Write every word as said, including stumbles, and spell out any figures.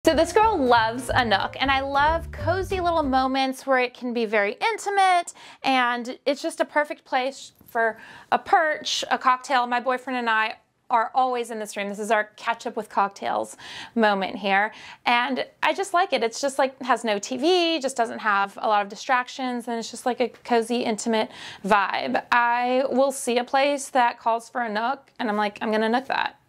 So this girl loves a nook, and I love cozy little moments where it can be very intimate, and it's just a perfect place for a perch, a cocktail. My boyfriend and I are always in this room. This is our catch up with cocktails moment here. And I just like it. It's just like, has no T V, just doesn't have a lot of distractions, and it's just like a cozy, intimate vibe. I will see a place that calls for a nook, and I'm like, I'm gonna nook that.